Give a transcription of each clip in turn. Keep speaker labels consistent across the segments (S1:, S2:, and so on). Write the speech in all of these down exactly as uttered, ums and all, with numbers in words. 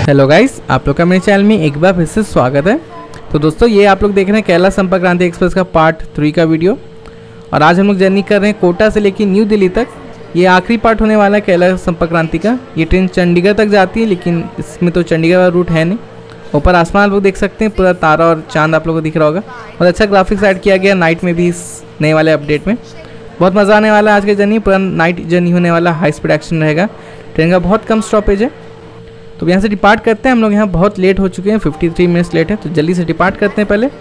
S1: Hello guys, आप लोग का मेरे चैनल में एक बार फिर से स्वागत है। तो दोस्तों, ये आप लोग देख रहे हैं केरला संपर्क क्रांति एक्सप्रेस का पार्ट थ्री का वीडियो। और आज हम लोग जर्नी कर रहे हैं कोटा से लेकर न्यू दिल्ली तक। ये आखिरी पार्ट होने वाला है केरला संपर्क क्रांति का। ये ट्रेन चंडीगढ़ तक जाती है, लेकिन इसमें तो चंडीगढ़ वाला रूट है नहीं। ऊपर आसमान आप लोग देख सकते हैं, पूरा तारा और चांद आप लोगों को दिख रहा होगा। और अच्छा ग्राफिक्स ऐड किया गया नाइट में भी, इस नए वाले अपडेट में। बहुत मज़ा आने वाला है आज का जर्नी। पूरा नाइट जर्नी होने वाला, हाई स्पीड एक्शन रहेगा। ट्रेन का बहुत कम स्टॉपेज है, तो यहाँ से डिपार्ट करते हैं। हम लोग यहाँ बहुत लेट हो चुके हैं, तिरेपन मिनट्स लेट है, तो जल्दी से डिपार्ट करते हैं पहले।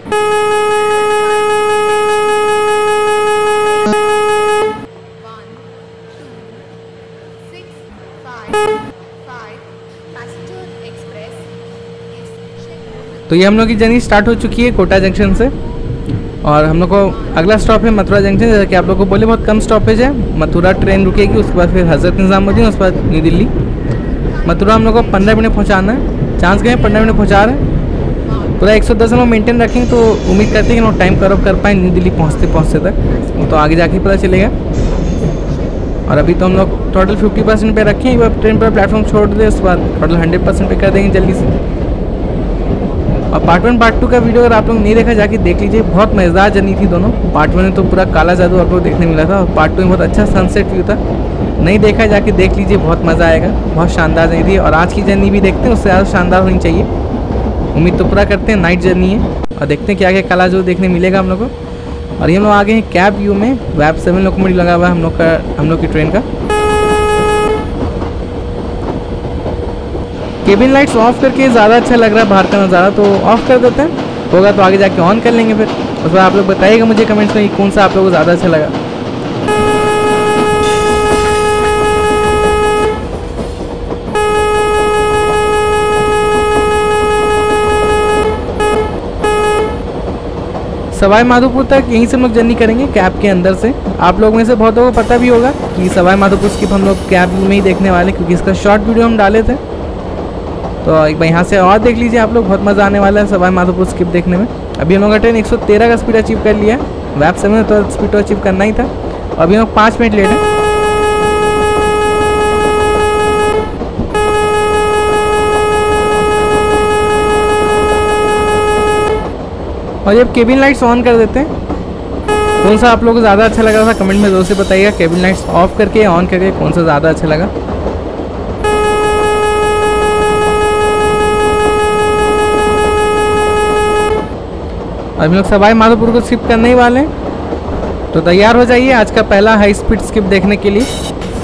S1: तो ये हम लोग की जर्नी स्टार्ट हो चुकी है कोटा जंक्शन से, और हम लोग को अगला स्टॉप है मथुरा जंक्शन। जैसा कि आप लोग को बोले, बहुत कम स्टॉपेज है। मथुरा ट्रेन रुकेगी, उसके बाद फिर हज़रत निज़ामुद्दीन, उसके बाद न्यू दिल्ली। मथुरा हम लोग को पंद्रह मिनट पहुंचाना है। चांस गए पंद्रह मिनट पहुंचा रहे हैं। पूरा एक सौ दस हम लोग मेनटेन रखेंगे, तो उम्मीद करते हैं कि लोग टाइम कवर कर पाएँ न्यू दिल्ली पहुंचते पहुंचते तक। तो आगे जाके पता चलेगा। और अभी तो हम लोग टोटल फिफ्टी परसेंट पे रखें। एक बार ट्रेन पर प्लेटफॉर्म छोड़ दे, उसके बाद टोटल हंड्रेड परसेंट पे कर देंगे जल्दी से। और पार्ट वन पार्ट टू का वीडियो अगर आप लोग नहीं देखा, जाके देख लीजिए। बहुत मज़ेदार जर्नी थी दोनों। पार्ट वन में तो पूरा काला जादू आप लोग देखने मिला था, और पार्ट टू में बहुत अच्छा सनसेट व्यू था। नहीं देखा, जाके देख लीजिए, बहुत मज़ा आएगा। बहुत शानदार जर्नी थी। और आज की जर्नी भी देखते हैं, उससे ज़्यादा शानदार होनी चाहिए। उम्मीद तो पूरा करते हैं, नाइट जर्नी है। और देखते हैं क्या क्या काला जो देखने मिलेगा हम लोग को। और ये हम लोग आगे हैं कैब व्यू में। वैब सेवन लोकोमोटिव लगा हुआ है हम लोग का, हम लोग की ट्रेन का। केबिन लाइट्स ऑफ करके ज़्यादा अच्छा लग रहा है बाहर का नज़ारा, तो ऑफ कर देते हैं। होगा तो आगे जाके ऑन कर लेंगे फिर। उस पर आप लोग बताइएगा मुझे कमेंट्स में कि कौन सा आप लोगों को ज़्यादा अच्छा लगा। सवाई माधोपुर तक यहीं से हम लोग जर्नी करेंगे कैब के अंदर से। आप लोग में से बहुत लोगों को पता भी होगा कि सवाई माधोपुर स्किप हम लोग कैब में ही देखने वाले, क्योंकि इसका शॉर्ट वीडियो हम डाले थे। तो एक बार यहाँ से और देख लीजिए आप लोग, बहुत मज़ा आने वाला है सवाई माधोपुर स्किप देखने में। अभी हम लोग का ट्रेन एक सौ तेरह का स्पीड अचीव कर लिया है। वैब सेवन में तो स्पीड तो अचीव करना ही था। अभी हम लोग पाँच मिनट लेट है। और ये केबिन लाइट्स ऑन कर देते हैं। कौन सा आप लोगों को ज़्यादा अच्छा लगा था कमेंट में ज़रूर से बताइएगा। केबिन लाइट्स ऑफ करके या ऑन करके कौन सा ज़्यादा अच्छा लगा। अब हम लोग सवाई माधोपुर को स्किप करने ही वाले हैं, तो तैयार हो जाइए आज का पहला हाई स्पीड स्किप देखने के लिए।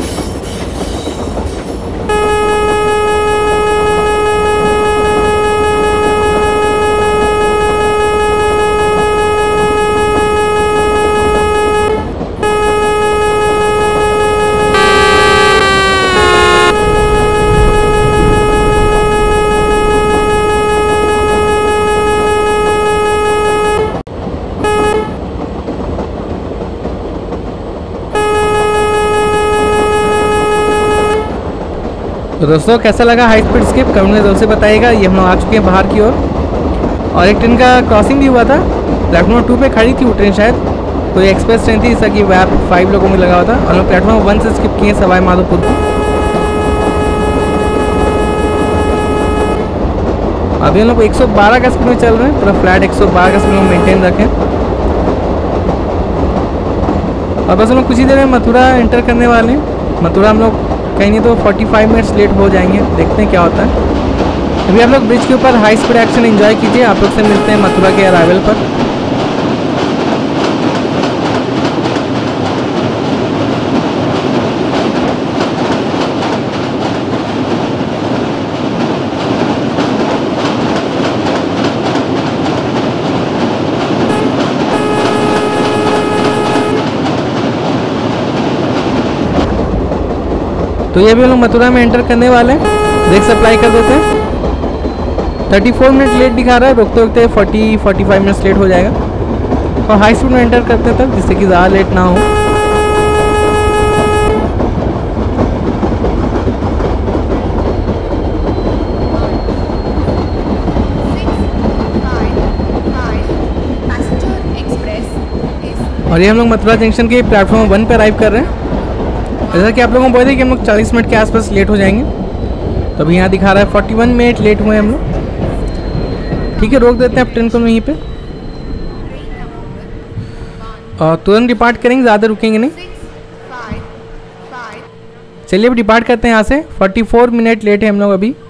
S1: तो दोस्तों, कैसा लगा हाई स्पीड स्किप कमेंट में जरूर से बताइएगा। ये हम लोग आ चुके हैं बाहर की ओर, और, और एक ट्रेन का क्रॉसिंग भी हुआ था। प्लेटफॉर्म टू पे खड़ी थी वो ट्रेन शायद, तो ये एक्सप्रेस ट्रेन थी जैसा कि वैब फाइव लोगों में लगा हुआ था। और लोग प्लेटफॉर्म वन से स्किप किए सवाई माधोपुर को। अभी हम लोग एक सौ बारह का स्पीड में चल रहे हैं, पूरा फ्लैट एक सौ बारह का स्पीड में मेनटेन रखें। और बस हम लोग कुछ ही देर में मथुरा एंटर करने वाले हैं। मथुरा हम लोग कहीं नहीं तो पैंतालीस मिनट्स लेट हो जाएंगे, देखते हैं क्या होता है। अभी आप लोग ब्रिज के ऊपर हाई स्पीड एक्शन एंजॉय कीजिए। आप लोग से मिलते हैं मथुरा के अराइवल पर। तो ये भी हम लोग मथुरा में एंटर करने वाले हैं। ब्रेक सप्लाई कर देते हैं। चौंतीस मिनट लेट दिखा रहा है, रुकते रुकते चालीस पैंतालीस मिनट्स लेट हो जाएगा। और हाई स्पीड में एंटर करते हैं तब, जिससे कि ज़्यादा लेट ना हो। और ये हम लोग मथुरा जंक्शन के प्लेटफॉर्म वन पर अराइव कर रहे हैं। जैसा कि आप लोगों को बोले कि हम लोग चालीस मिनट के आसपास लेट हो जाएंगे, तो अभी यहाँ दिखा रहा है फोर्टी वन मिनट लेट हुए हम लोग। ठीक है, रोक देते हैं अब ट्रेन को वहीं पे और तुरंत डिपार्ट करेंगे, ज़्यादा रुकेंगे नहीं। चलिए अब डिपार्ट करते हैं यहाँ से। फोर्टी फोर मिनट लेट है हम लोग अभी।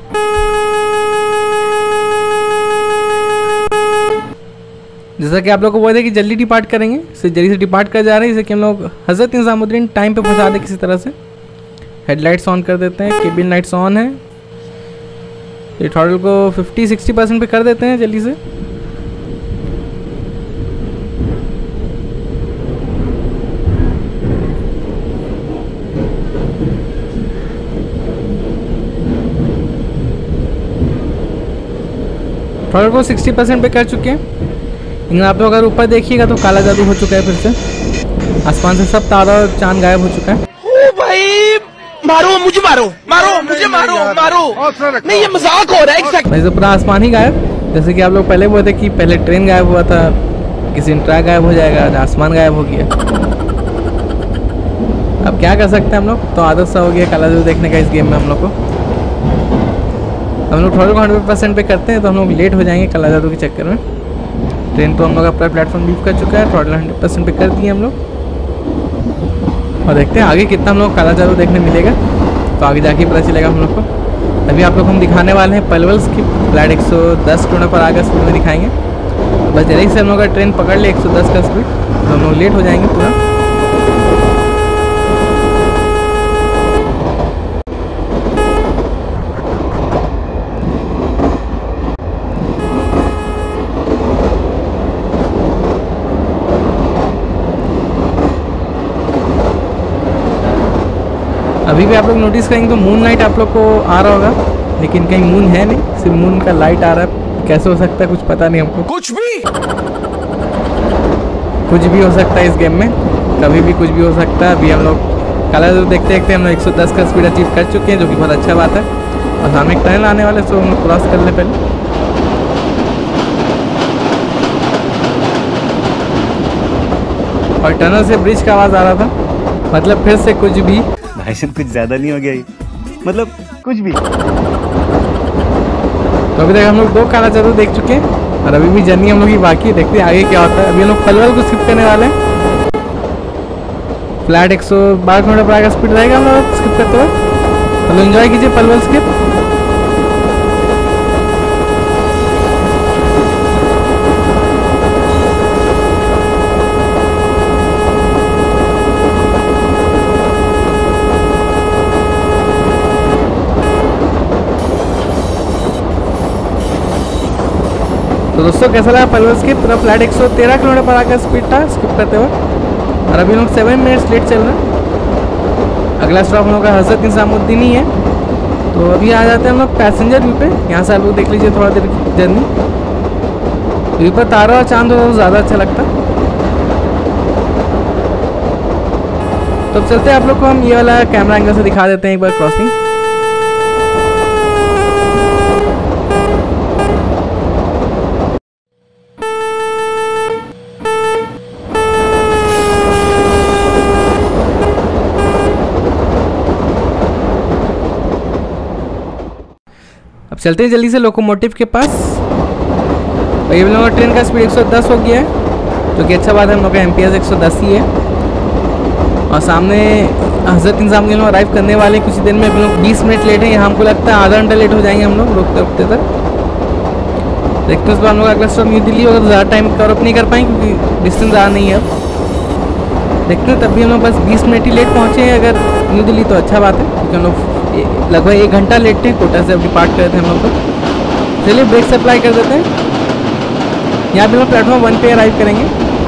S1: जैसा कि आप लोगों को बोला था कि जल्दी डिपार्ट करेंगे, इससे जल्दी से डिपार्ट कर जा रहे हैं, जैसे कि हम लोग हज़रत निज़ामुद्दीन टाइम पे पहुँचा दें किसी तरह से। हेडलाइट्स ऑन कर देते हैं, केबिन लाइट्स ऑन है। ये थ्रॉटल को फिफ्टी सिक्सटी परसेंट पे कर देते हैं जल्दी से। थ्रॉटल को सिक्सटी परसेंट पे कर चुके हैं। लेकिन आप लोग अगर ऊपर देखिएगा तो काला जादू हो चुका है फिर से। आसमान से सब तारा और चांद गायब हो चुका है।
S2: ओ भाई मारो मुझे, मारो मारो मुझे, मारो मारो नहीं, ये मजाक हो रहा है। exactly.
S1: वैसे पूरा आसमान ही गायब, जैसे कि आप लोग पहले बोले थे कि पहले ट्रेन गायब हुआ था, किसी ट्रैक गायब हो जाएगा, आसमान गायब हो गया। अब क्या कर सकते हैं हम लोग, तो आदत सा हो गया काला जादू देखने का इस गेम में हम लोग को। हम लोग थोड़ा हंड्रेड परसेंट पे करते हैं तो हम लोग लेट हो जाएंगे काला जादू के चक्कर में। ट्रेन तो हम लोग अपना प्लेटफॉर्म लीव कर चुका है, थ्रॉटल हंड्रेड परसेंट पे कर दिए हम लोग। और देखते हैं आगे कितना हम लोग काला जादू देखने मिलेगा, तो आगे जाके पता चलेगा हम लोग को। अभी आप लोग हम दिखाने वाले हैं पलवल्स की फ्लाइट एक सौ दस किलोमीटर पर आगे स्पीड में दिखाएंगे। तो बस जल्दी से हम लोग का ट्रेन पकड़ ले एक सौ दस का स्पीड, तो हम लोग लेट हो जाएंगे पूरा। अभी भी आप लोग नोटिस करेंगे तो मून लाइट आप लोग को आ रहा होगा, लेकिन कहीं मून है नहीं, सिर्फ मून का लाइट आ रहा है। कैसे हो सकता है कुछ पता नहीं हमको।
S2: कुछ भी
S1: कुछ भी हो सकता है इस गेम में, कभी भी कुछ भी हो सकता है। अभी हम लोग काला जादू देखते देखते हम लोग एक सौ दस का स्पीड अचीव कर चुके हैं, जो कि बहुत अच्छा बात है। और सामने एक टनल आने वाले, सो हम लोग क्रॉस कर ले पहले। और टनल से ब्रिज का आवाज़ आ रहा था, मतलब फिर से कुछ भी।
S3: भाई साहब कुछ ज्यादा नहीं हो गया ये, मतलब कुछ भी।
S1: तो अभी तक हम लोग दो काला जादू देख चुके हैं और अभी भी जर्नी हम लोग की बाकी है। देखते हैं आगे क्या होता है। अभी हम लोग पलवल को स्किप करने वाले हैं। फ्लैट एक सौ बारह किलोमीटर पर आगे स्पीड रहेगा हम लोग स्किप करते हुए। तो एंजॉय कीजिए पलवल स्किप। तो दोस्तों कैसा लगा पलवल स्किप। पूरा फ्लाइट एक सौ तेरह किलोमीटर पर आकर स्पीड था स्किप करते हुए, और अभी लोग सेवन मिनट्स लेट चल रहे हैं। अगला स्टॉप हम लोग का हज़रत निज़ामुद्दीन ही है। तो अभी आ जाते हैं हम लोग पैसेंजर व्यू पे। यहाँ से आप लोग देख लीजिए थोड़ा देर की जर्नी। व्यू पर तारा और चांद हो तो ज़्यादा अच्छा लगता। तो अब चलते हैं आप लोग को हम ये वाला कैमरा एंगल से दिखा देते हैं एक बार क्रॉसिंग। चलते हैं जल्दी से लोकोमोटिव के पास। और ये लोग ट्रेन का स्पीड एक सौ दस हो गया है, जो कि अच्छा बात है। हम लोग का एम पी एस एक सौ दस ही है। और सामने हज़रत निज़ामुद्दीन लोग अराइव करने वाले कुछ देर में। अभी लोग बीस मिनट लेट हैं, यहाँ हमको लगता है आधा घंटा लेट हो जाएंगे हम लोग रुकते रुकते तक। देखते हैं उस पर हम लोग अगला स्टॉप न्यू दिल्ली होगा, तो ज़्यादा टाइम कवर अप नहीं कर पाएंगे क्योंकि डिस्टेंस ज़्यादा नहीं है अब। देखते हैं, तब भी हम लोग बस बीस मिनट ही लेट पहुँचे हैं अगर न्यू दिल्ली, तो अच्छा बात है क्योंकि हम लोग लगभग एक घंटा लेट थे। कोटा से अब डिपार्ट कर रहे थे हम लोग को। चलिए ब्रेक से अप्लाई कर देते हैं। यहाँ पे हम प्लेटफॉर्म वन पे अराइव करेंगे।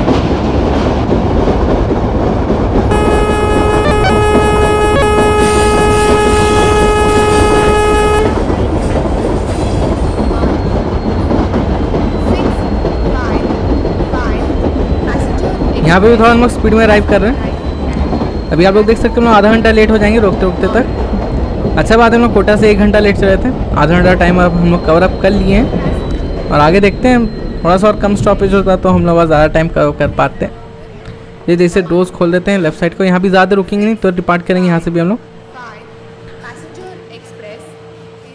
S1: यहाँ पे भी थोड़ा हम लोग स्पीड में अराइव कर रहे हैं। अभी आप लोग देख सकते हैं हम लोग आधा घंटा लेट हो जाएंगे रोकते रोकते तक। अच्छा बात है, हम लोग कोटा से एक घंटा लेट चले थे। आधा घंटा टाइम अब हम लोग कवर अप कर लिए हैं। और आगे देखते हैं, थोड़ा सा और कम स्टॉपेज होता तो हम लोग ज़्यादा टाइम कवर कर पाते हैं। ये जैसे डोर्स खोल देते हैं लेफ्ट साइड को, यहाँ भी ज़्यादा रुकेंगे नहीं तो डिपार्ट करेंगे यहाँ से भी हम लोग।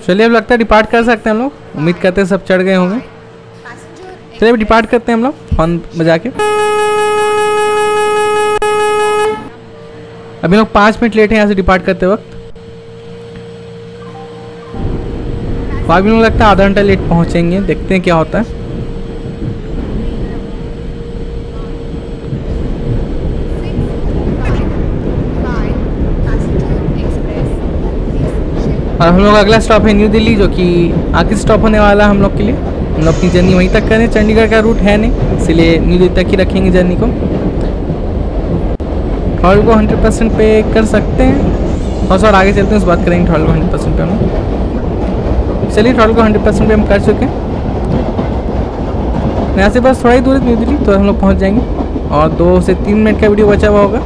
S1: चलिए अब लगता है डिपार्ट कर सकते हैं हम लोग, उम्मीद करते हैं सब चढ़ गए होंगे। चलिए अब डिपार्ट करते हैं हम लोग हॉर्न बजा के। अभी लोग पाँच मिनट लेट हैं यहाँ से डिपार्ट करते वक्त, वहाँ भी लोग लगता है आधा घंटा लेट पहुँचेंगे, देखते हैं क्या होता है। और हम लोग अगला स्टॉप है न्यू दिल्ली, जो कि आखिरी स्टॉप होने वाला है हम लोग के लिए। हम लोग अपनी जर्नी वहीं तक करें, चंडीगढ़ का रूट है नहीं, इसलिए न्यू दिल्ली तक ही रखेंगे जर्नी को। थॉल को हंड्रेड परसेंट पे कर सकते हैं, और और आगे चलते हैं उस बात करेंगे थॉल को हंड्रेड परसेंट पे हम। चलिए थॉल को हंड्रेड परसेंट पे हम कर चुके हैं, यहाँ से बस थोड़ा ही दूर है न्यू दिल्ली, तो हम लोग पहुँच जाएंगे। और दो से तीन मिनट का वीडियो बचा हुआ होगा।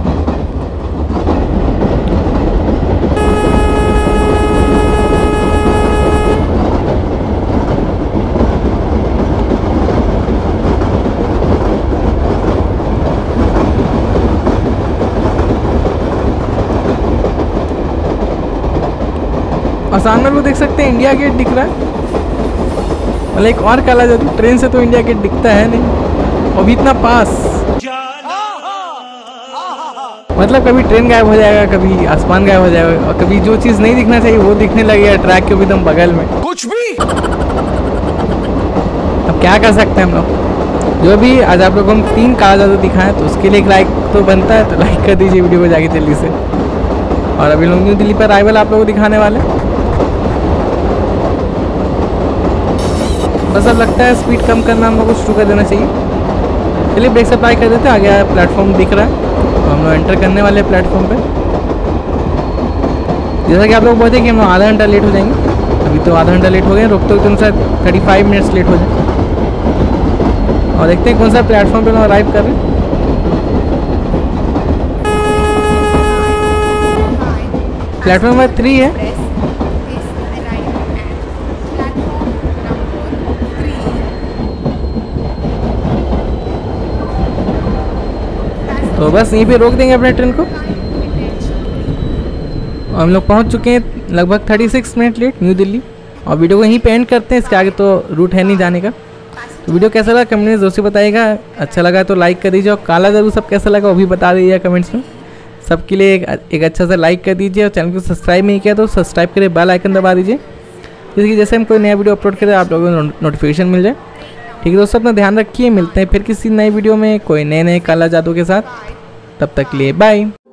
S1: और सामने लोग देख सकते हैं इंडिया गेट दिख रहा है, मतलब एक और काला जादू, ट्रेन से तो इंडिया गेट दिखता है नहीं, और भी इतना पास, मतलब कभी ट्रेन गायब हो जाएगा, कभी आसमान गायब हो जाएगा, और कभी जो चीज़ नहीं दिखना चाहिए वो दिखने लगेगा ट्रैक के एकदम बगल में।
S2: कुछ भी
S1: अब क्या कर सकते हैं हम लोग। जो भी आज आप लोगों को हम तीन काला जादू दिखाएं, तो उसके लिए एक लाइक तो बनता है, तो लाइक कर दीजिए वीडियो को जाके जल्दी से। और अभी लोग न्यू दिल्ली पर अराइवल आप लोगों को दिखाने वाले, बस अब लगता है स्पीड कम करना हम लोग को शुरू कर देना चाहिए। चलिए ब्रेक सप्लाई कर देते हैं, आगे प्लेटफॉर्म दिख रहा है, तो हम लोग एंटर करने वाले हैं प्लेटफॉर्म पे। जैसा कि आप लोग बोलते हैं कि हम लोग आधा घंटा लेट हो जाएंगे, अभी तो आधा घंटा लेट हो गए, रोकते हुए तो शायद थर्टी फाइव मिनट्स लेट हो जाए। और देखते हैं कौन सा प्लेटफॉर्म पे हम अराइव कर रहे हैं। प्लेटफॉर्म नंबर थ्री है। तो बस यहीं पे रोक देंगे अपने ट्रेन को। और हम लोग पहुंच चुके हैं लगभग छत्तीस मिनट लेट न्यू दिल्ली, और वीडियो को यहीं पे एंड करते हैं, इसके आगे तो रूट है नहीं जाने का। तो वीडियो कैसा लगा कमेंट में जरूर से बताइएगा, अच्छा लगा तो लाइक कर दीजिए, और काला जादू सब कैसा लगा वो भी बता दीजिए कमेंट्स में। सबके लिए एक, एक अच्छा सा लाइक कर दीजिए, और चैनल को सब्सक्राइब नहीं किया तो सब्सक्राइब करिए, बेल आइकन दबा दीजिए, जैसे कि जैसे हम कोई नया वीडियो अपलोड करें आप लोगों को नोटिफिकेशन मिल जाए। ठीक है दोस्तों, अपना ध्यान रखिए, मिलते हैं फिर किसी नई वीडियो में कोई नए नए काला जादू के साथ, तब तक के लिए बाय।